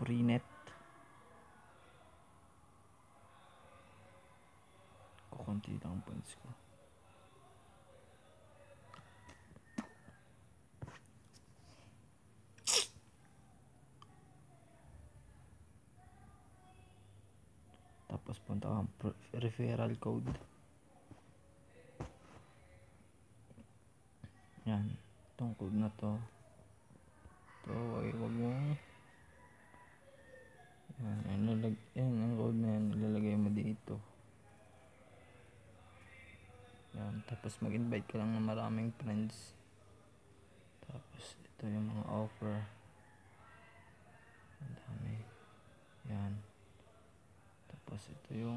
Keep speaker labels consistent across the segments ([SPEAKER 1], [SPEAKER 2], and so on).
[SPEAKER 1] Freenet. Kukunti lang ang points ko. Tapos punta kang referral code. Yan. Itong code na to. Ito ay wag mong yan ang code na yan. Ilalagay mo dito. Yan. Tapos mag-invite ka lang ng maraming friends. Tapos ito yung mga offer. Ang dami. Yan. Tapos ito yung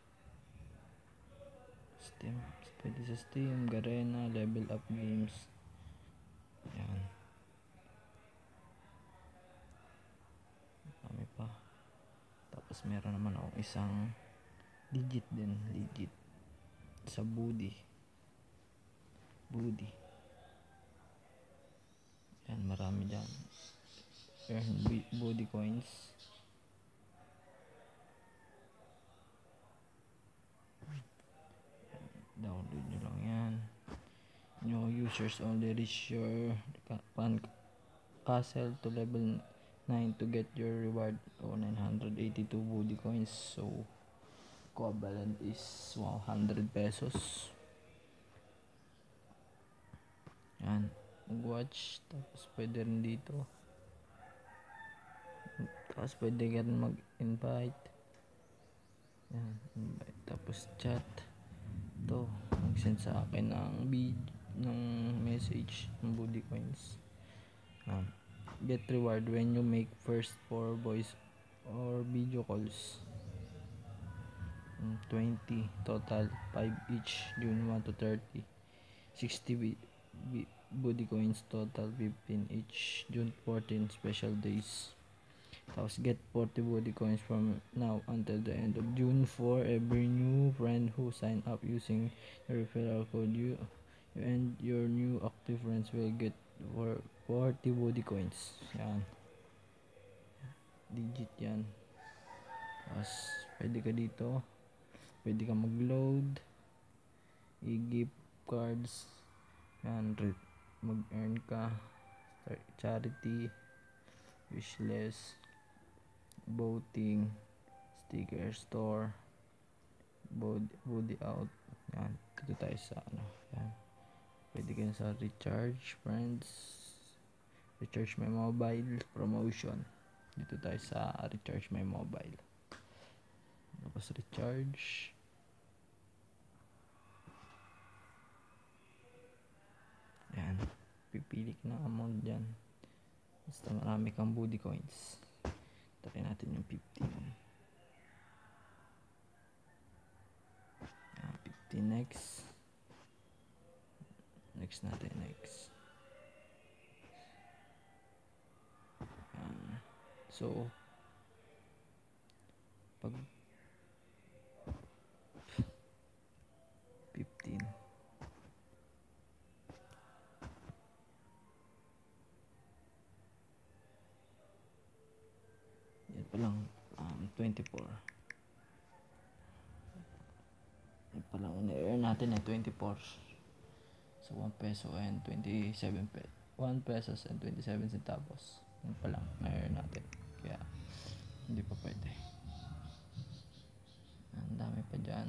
[SPEAKER 1] Steam. Pwede sa Steam, Garena, Level Up Games. Yan. Dami pa. Tapos meron naman akong isang legit din. Legit. Sa Budi. Yan, marami dyan. Earn Budi coins. Download nyo lang yan. New users only reach your fan castle to level 9 to get your reward. 982 Budi coins. So equivalent is 100 pesos. Yan. Mag-watch. Tapos pwede rin dito. Tapos pwede ka rin mag-invite. Yan. Invite. Tapos chat. Ito. Mag-send sa akin ng message ng Budi coins. Get reward when you make first 4 voice or video calls. 20 total, 5 each, June 1 to 30. 60 Budi coins total, 15 each, June 14 special days. Tapos get 40 Budi coins from now until the end of June for every new friend who sign up using the referral code. You and your new active friends will get 40 Budi coins. Yan. Digit yan. Tapos pwede ka dito. Pwede ka mag-load. I-gift cards. Yan. Mag-earn ka. Charity. Wishlist. Voting. Sticker store. Budi out. Yan. Dito tayo sa Yan. Pwede ka sa recharge friends. Recharge my mobile. Promotion. Dito tayo sa recharge my mobile. Tapos recharge. Yan. Pipili ka ng amount dyan. Basta marami kang Budi coins. Try natin yung 15. Yan. 15 next. Next natin. Next. Yan. So, pag 15 yan pa lang 24 yan pa lang na-earn natin 24 so 1 peso and 27 1 pesos and 27 centavos yan pa lang na-earn natin kaya hindi pa pwede ang dami pa dyan.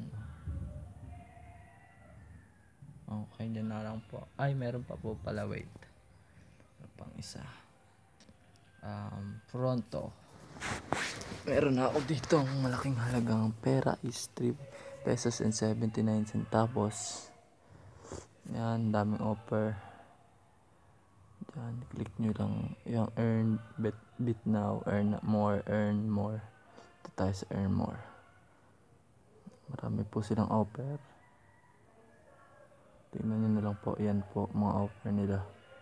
[SPEAKER 1] Okay, dyan na lang po. Ay, meron pa po pala. Wait. Pang isa. Pronto. Meron na ako dito ang malaking halagang pera is 3 pesos and 79 centavos. Yan, daming offer. Yan, click nyo lang yung earn bit now, earn more. Ito tayo sa earn more. Marami po silang offer. Tingnan nyo na lang po. Yan po mga offer nila.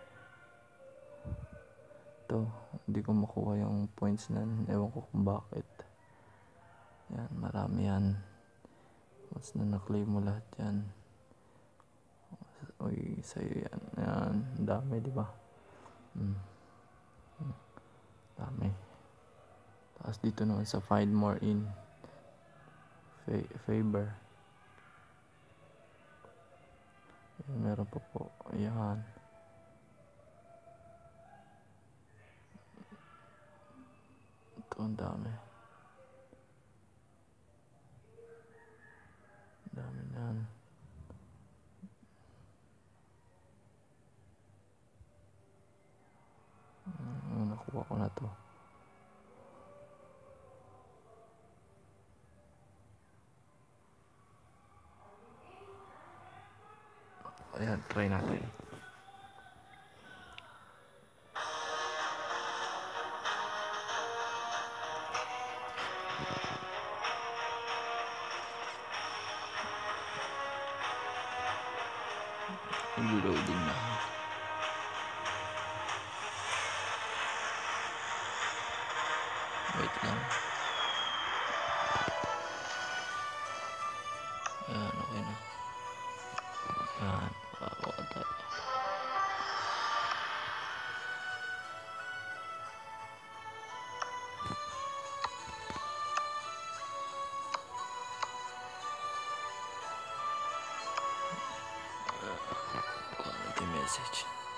[SPEAKER 1] Ito. Hindi ko makuha yung points na. Ewan ko kung bakit. Yan. Marami yan. Once na na-claim mo lahat yan. Uy. Sa'yo yan. Yan. Dami diba? Dami. Tapos dito naman sa find more in favor. Meron pa po. Ayan. Ito ang dami. Dami yan. Nakuha ko na to. Ayan, try natin. Reloading na. Wait lang. Ayan, okay na. Ayan, makakuha tayo. Quality message.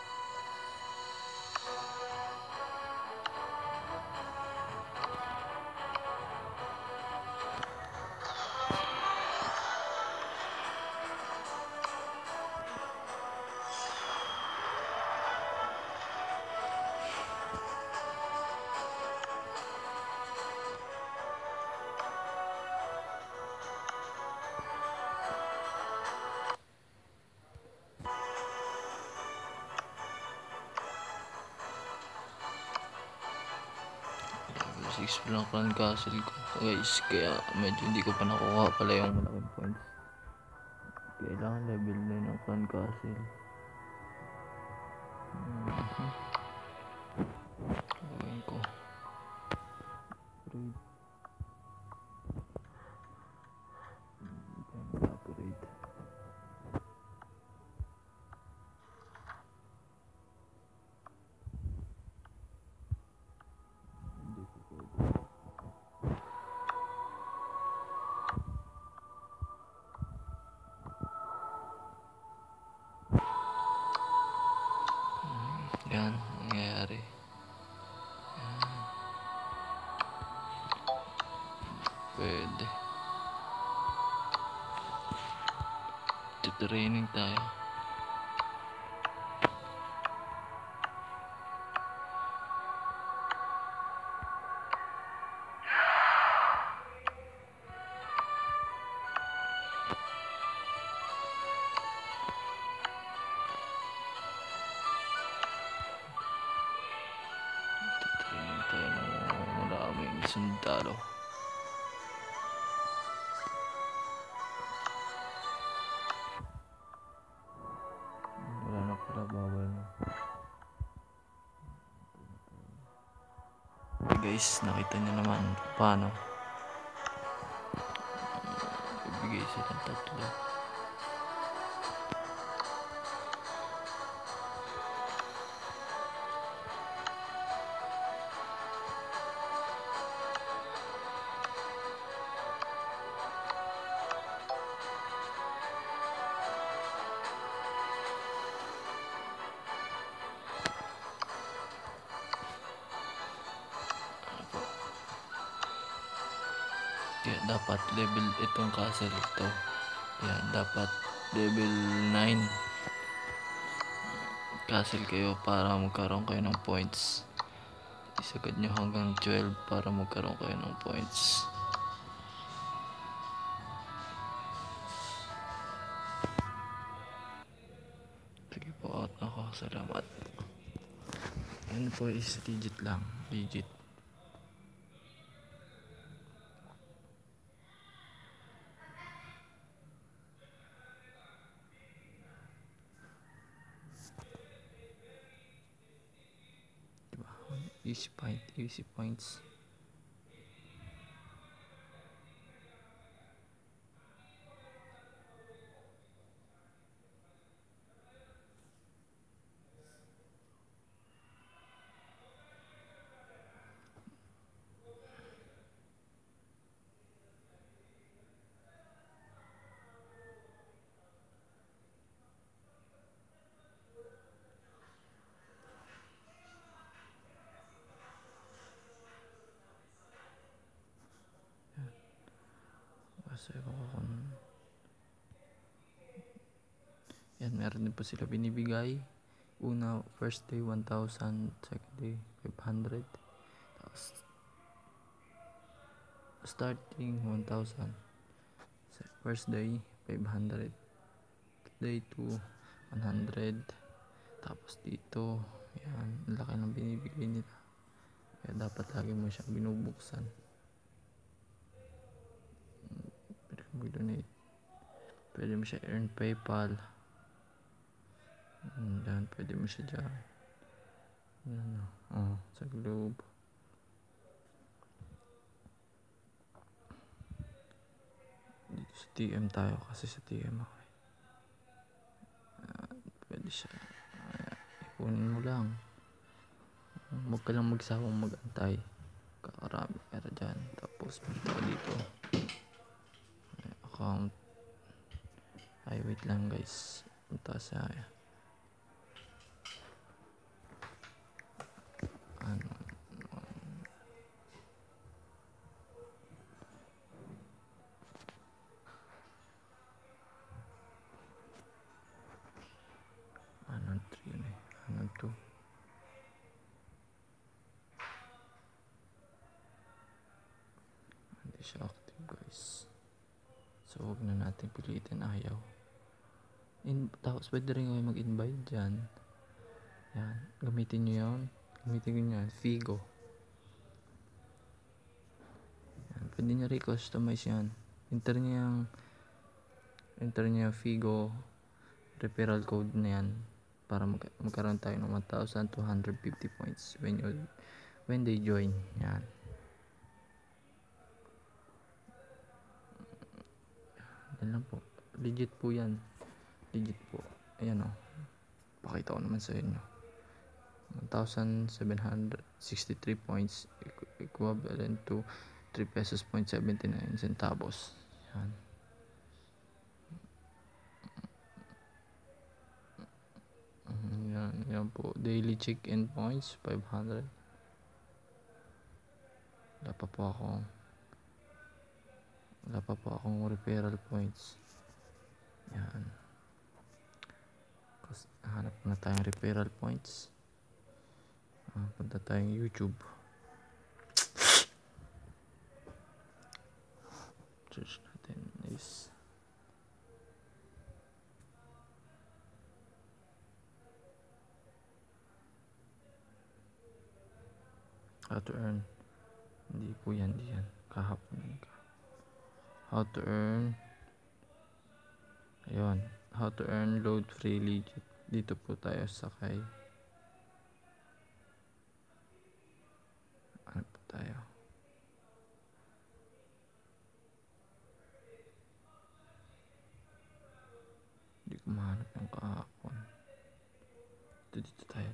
[SPEAKER 1] Explore ng Clan Castle ko guys, kaya medyo hindi ko pa nakuha pala yung malaking points. Kailangan level 9 ng Clan Castle. Gawin ko upgrade. Yan, nangyayari. Pwede. Training tayo. Maraming sundalo. Wala na pala, bawal na. Okay guys, nakita nyo naman paano ibigay silang tatlo. Kaya dapat level itong castle ito. Yan, dapat level 9 castle kayo para magkaroon kayo ng points. Isagad nyo hanggang 12 para magkaroon kayo ng points. Sige po, out ako. Salamat. Yan po is legit lang. Legit. Easy points. So ewan ko kung yan, meron din po sila binibigay. Una, first day 1,000, second day 500, tapos starting 1,000, first day 500, day 2 100, tapos dito yan, laki ng binibigay nila, kaya dapat lagi mo siyang binubuksan. Pwede ka mag-donate, pwede mo siya earn PayPal, yan, pwede mo siya dyan, sa Globe. Dito sa TM tayo, kasi sa TM ako pwede siya, ikunin mo lang, huwag ka lang magsawang mag-antay, kakarami pera dyan. Tapos punta ka dito, account, ay wait lang guys, punta sa ano, ano 3 yun ano 2, hindi siya active guys, so huwag na natin pilitin, ayaw. Tapos pwede rin kayo mag-invite dyan, yan, gamitin nyo yan, Figo, yan, pwede nyo re-customize yan, enter nyo yung Figo referral code na yan para magkaroon tayo ng 1,250 points when they join. Yan, yan lang po, legit po yan, legit po. Ayan o, pakita ko naman sa inyo, 1,763 points equivalent to 3 pesos point 79 centavos. Yan po, daily check-in points 500. Wala pa po akong referral points. Yan, hanap na tayong referral points. Punta tayong YouTube, search natin is how to earn, hindi yan kahapon yun. How to earn, ayun, how to earn load free legit. Dito po tayo sakay, ano po tayo, hindi ko mahanap yung kahapon. Dito tayo.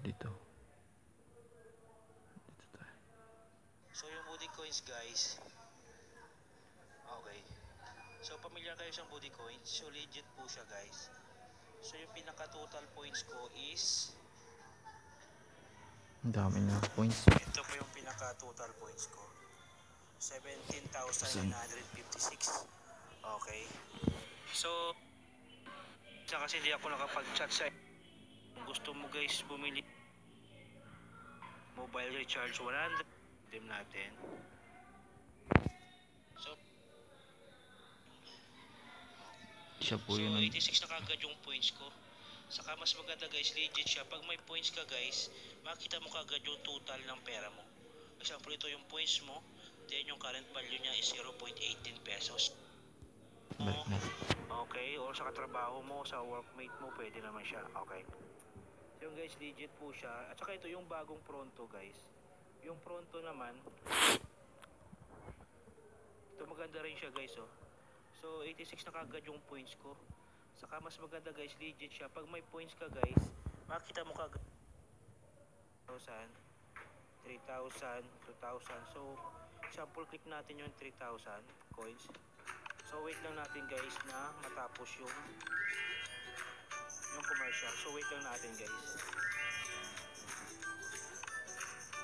[SPEAKER 2] So yung Budi Coins guys, okay, so pamilyar kayo sa Budi Coins, so legit po siya guys. So yung pinaka total points ko is,
[SPEAKER 1] ang dami na points.
[SPEAKER 2] ito po yung pinaka total points ko, 17,956. Okay, so kasi hindi ako nakapag-chat sa, kung gusto mo guys bumili mobile recharge 100 dim natin. So
[SPEAKER 1] Siya po yun,
[SPEAKER 2] 86 na kagad yung points ko. Saka mas maganda guys, legit siya. Pag may points ka guys, makita mo kagad yung total ng pera mo. Example, ito yung points mo, then yung current value niya is 0.18 pesos. Okay, or sa katrabaho mo, sa workmate mo, pwede naman siya. Okay, so yung guys, legit po siya. At saka ito yung bagong Pronto guys. Yung Pronto naman, ito maganda rin siya guys oh. So 86 na kagad yung points ko. Saka mas maganda guys, legit siya. Pag may points ka guys, makita mo kagad 1,000, 3,000, 2,000. So sample click natin yung 3,000 coins. So wait lang natin guys na matapos yung commercial. So wait lang natin guys.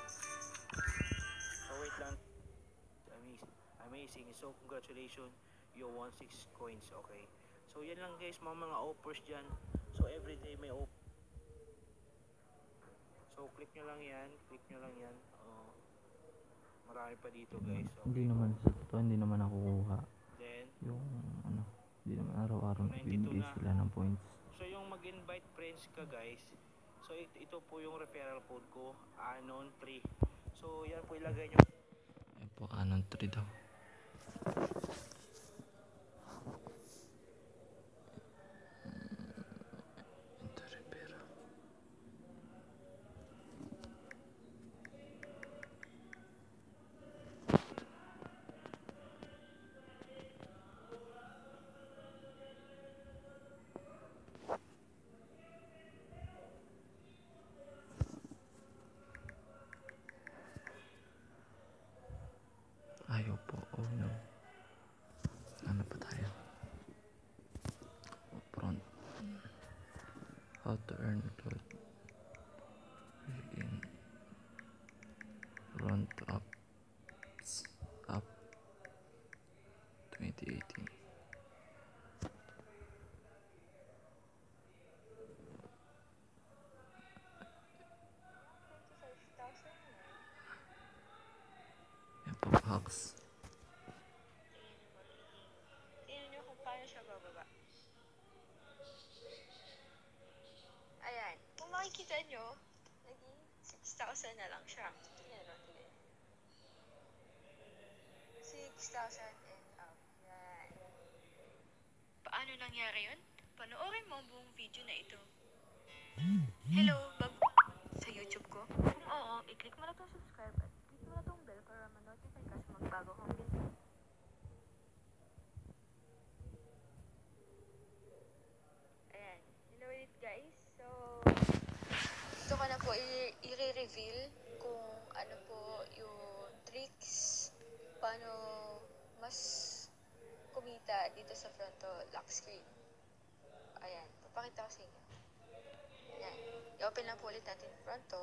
[SPEAKER 2] So wait lang. Amazing. So congratulations. you won 6 coins, okay? So yan lang guys, mga offers dyan. So everyday may offer. So click nyo lang yan, oh, marami pa dito guys,
[SPEAKER 1] Hindi
[SPEAKER 2] okay?
[SPEAKER 1] naman sa totoo, hindi naman ako kuha.
[SPEAKER 2] Then
[SPEAKER 1] Yung ano, hindi naman araw-araw
[SPEAKER 2] 92
[SPEAKER 1] nagbibigay
[SPEAKER 2] na.
[SPEAKER 1] sila ng points.
[SPEAKER 2] So yung mag-invite friends ka guys, so ito po yung referral code ko, Anon3. So yan po ilagay nyo.
[SPEAKER 1] Ayan po, Anon 3 daw. Ito Rivera. Ayaw po, oh no. Ano pa tayo? Front. How to earn gold. In front up 2018. Yan po, hacks.
[SPEAKER 3] Tingnan nyo kung paano siya bababa. Ayan. Kung makikita nyo, naging 6,000 na lang siya. Tingnan nyo, tingnan. 6,000 and up. Yan. Paano nangyari yun? Panoorin mo ang buong video na ito. Hello, sa YouTube ko? Kung oo, i-click mo na itong subscribe at click mo na itong bell para ma-notify ka sa magbago kong video. Ayan. Hello ulit guys. So, ito ko na po i-reveal kung ano po yung tricks paano mas kumita dito sa Fronto lock screen. Ayan. Papakita ko sa inyo. Ayan. I-open lang po ulit natin Fronto.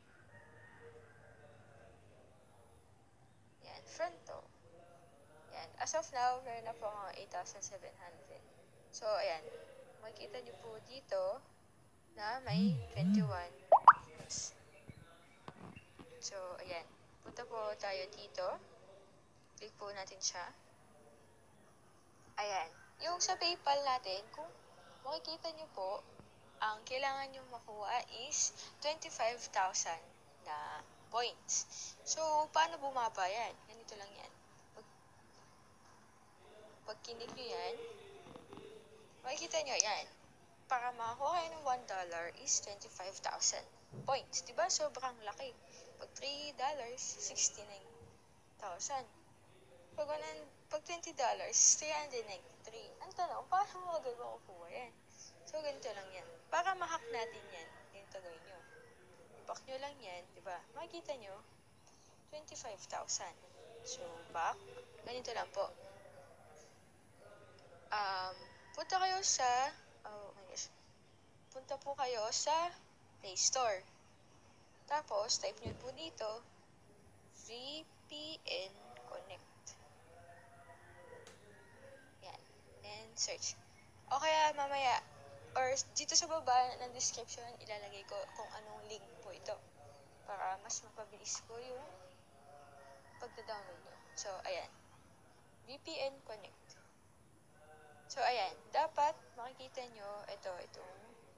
[SPEAKER 3] Ayan. Fronto. Ayan. As of now, meron na po akong 8,700. So, ayan. Makikita nyo po dito na may 21 points. So, ayan. Punta po tayo dito. Click po natin siya. Ayan. Yung sa PayPal natin, kung makikita nyo po, ang kailangan nyo makuha is 25,000 na points. So, paano bumaba yan? Ganito lang yan. Pag kinik nyo yan, makikita nyo yan. Para makakuha kayo ng $1 is 25,000 points. Diba? Sobrang laki. Pag $3, 69,000. Pag $20, 393. Ang tanong, paano mo magagawa yan? So, ganito lang yan. Para ma-hack natin yan, ganito gawin nyo. I-back nyo lang yan, diba? Makikita nyo, 25,000. So, back. Ganito lang po. Punta kayo sa, punta po kayo sa Play Store. Tapos, type nyo po dito, VPN Connect. Yan. And search. O kaya mamaya, or dito sa baba ng description, ilalagay ko kung anong link po ito. Para mas mapabilis po yung pagda-download nyo. So, ayan. VPN Connect. So, ayan. Dapat makikita nyo itong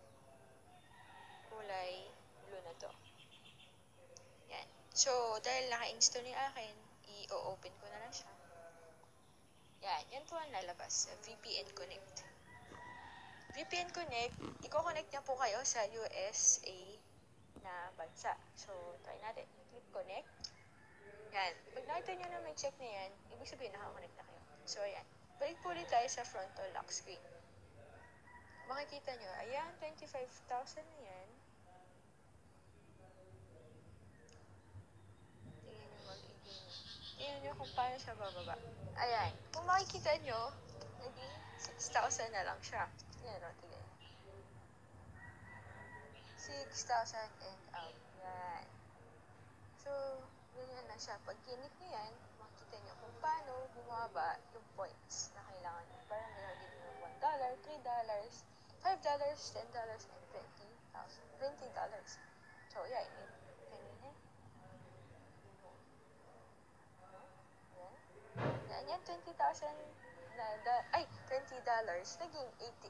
[SPEAKER 3] kulay blue na to. Yan. So, dahil naka-install ni akin, i-open ko na lang siya. Yan. Yan po ang lalabas. VPN Connect. VPN Connect, i-connect niya po kayo sa USA na bansa. So, try natin. Click Connect. Yan. Pag nakita nyo na may check na yan, ibig sabihin naka-connect na kayo. So, ayan. Balik po ulit tayo sa Fronto lock screen. Makikita nyo, ayan, 25,000 na yan. Tingnan nyo kung paano siya bababa. Ayan. Kung makikita nyo, naging 6,000 na lang siya. Tingnan nyo, tingnan nyo. 6,000 and out. Yan. So, ganyan lang siya. Pag kinik nyo yan, makikita natin yung kung paano bumaba yung points na kailangan nyo. Parang nilagay nyo $1, $3, $5, $10, and $20. So, yeah, kanina. Yan, $20,000 naging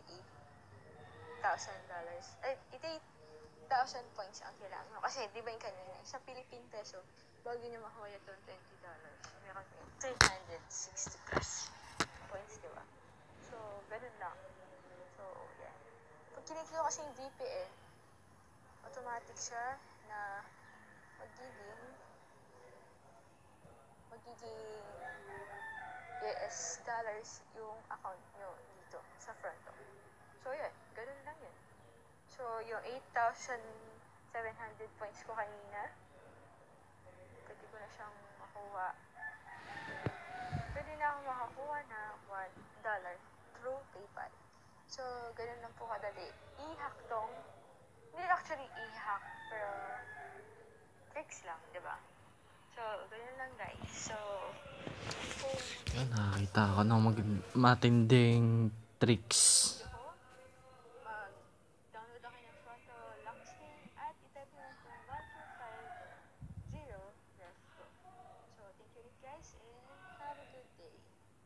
[SPEAKER 3] $88,000. Ay, $88,000 points ang kailangan mo. Kasi, di ba yung kanina, sa Philippine peso, bago nyo makuha itong $20, meron yung 360 plus points, di ba? So, ganun lang. So, yeah. Pag kiniklik ko kasi yung VPN, automatic siya na magiging US dollars yung account nyo dito sa Fronto. So, yun. Ganun lang yun. So, yung 8,700 points ko kanina, pwede ko na siyang makuha. Pwede na akong makakuha na $1 through PayPal. So, ganun lang po kadali. I-hack tong, hindi actually i-hack, pero tricks lang, di ba? So, ganun lang guys. So, kung
[SPEAKER 1] Yan, nakakita ako ng matinding tricks.
[SPEAKER 3] mag-download ako ng Fronto lock screen at itype mo lang kung 1250. Let's go. So, thank you guys and have a good day.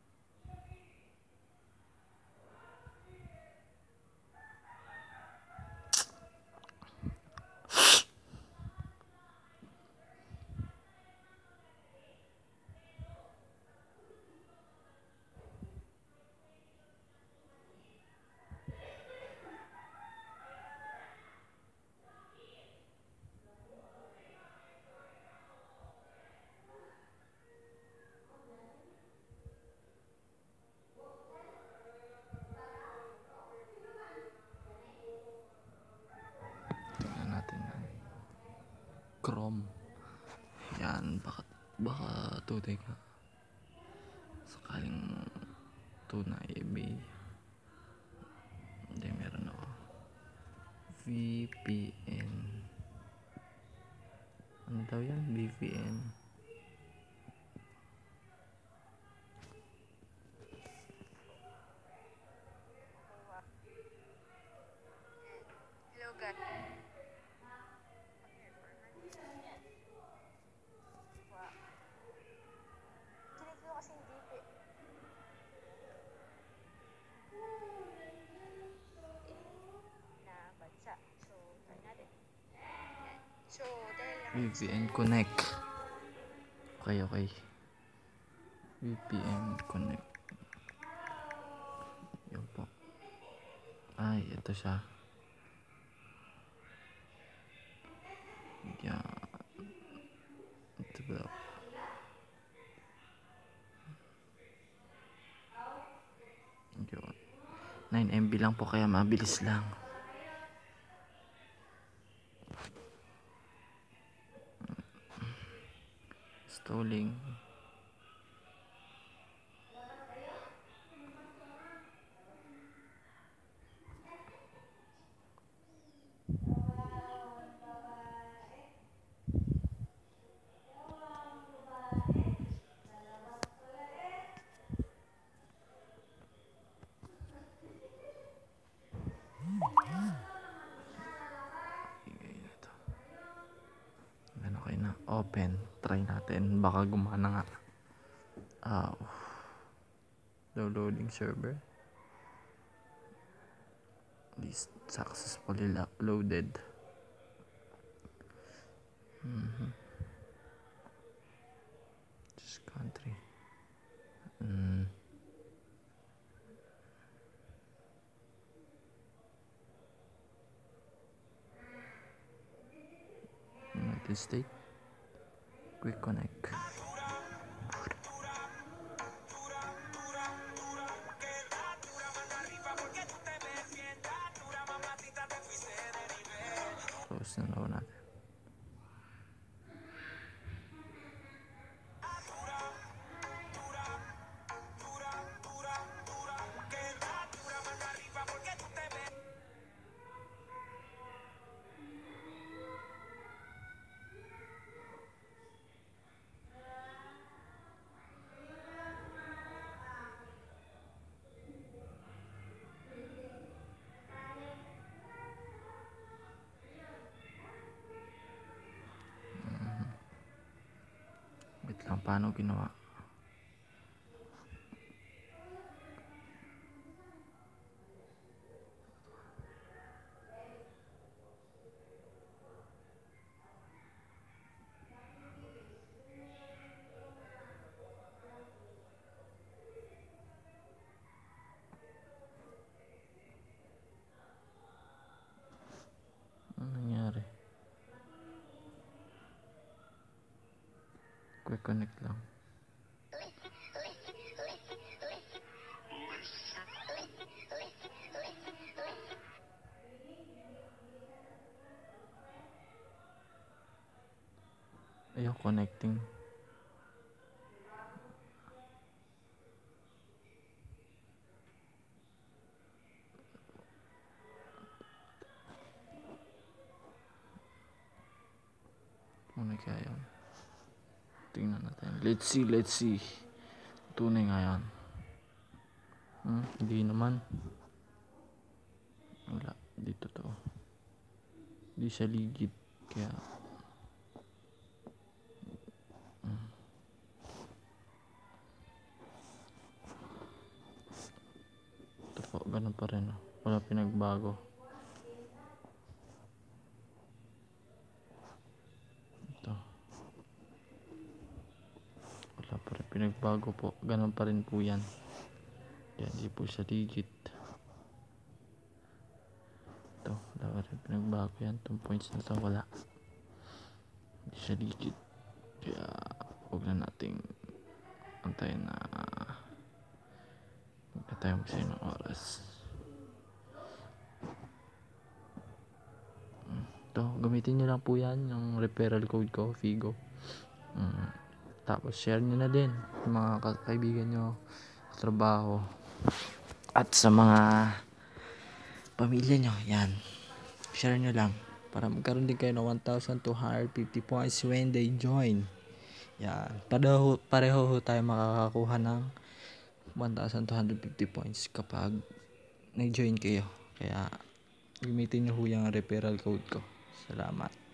[SPEAKER 1] Tingnan natin yan. Chrome. Yan, baka tutay ka. Sakaling tunay eBay. Hindi, meron ako. VPN. Ano daw yan? VPN.
[SPEAKER 3] Hello guys. Kinig ko kasi yung VPN. Na bansa. So, try natin. Yan. So, dahil
[SPEAKER 1] VPN Connect. Okay. VPN Connect. Yun po. Ay, ito siya. Yan. Ito ba? Yun. 9 MB lang po kaya mabilis lang. Stalling. Okay na. Open. Try natin. Baka gumana nga. Downloading server. List successfully loaded. This country. United States. Quick connect. Close na daw natin. paano ginawa. Ano nangyari? Quick connect lang. Ayaw connecting. Ano kaya yun? Tingnan natin. Let's see. Tunay nga yan. Hindi naman. Wala. Dito to. Hindi siya legit. Kaya ito po. Ganun pa rin. Wala pinagbago. Ito. Wala pa rin pinagbago po. Ganun pa rin po yan. Kaya hindi po siya legit. Ito. Wala pa rin pinagbago yan. Itong points na to wala. Hindi siya legit. Kaya huwag na nating antayin na huwag na tayo magsayo ng oras. Ito, gamitin nyo lang po yan, yung referral code ko, Figo. Tapos share nyo na din yung mga kaibigan nyo, trabaho, at sa mga pamilya nyo. Yan, share nyo lang para magkaroon din kayo ng 1,250 points when they join. Yan, pareho tayo makakakuha ng 1,250 points kapag nag-join kayo. Kaya gamitin nyo yung referral code ko. Salamat.